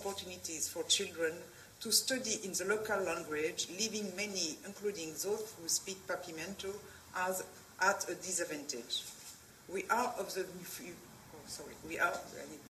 opportunities for children to study in the local language, leaving many, including those who speak Papiamento, as at a disadvantage. We are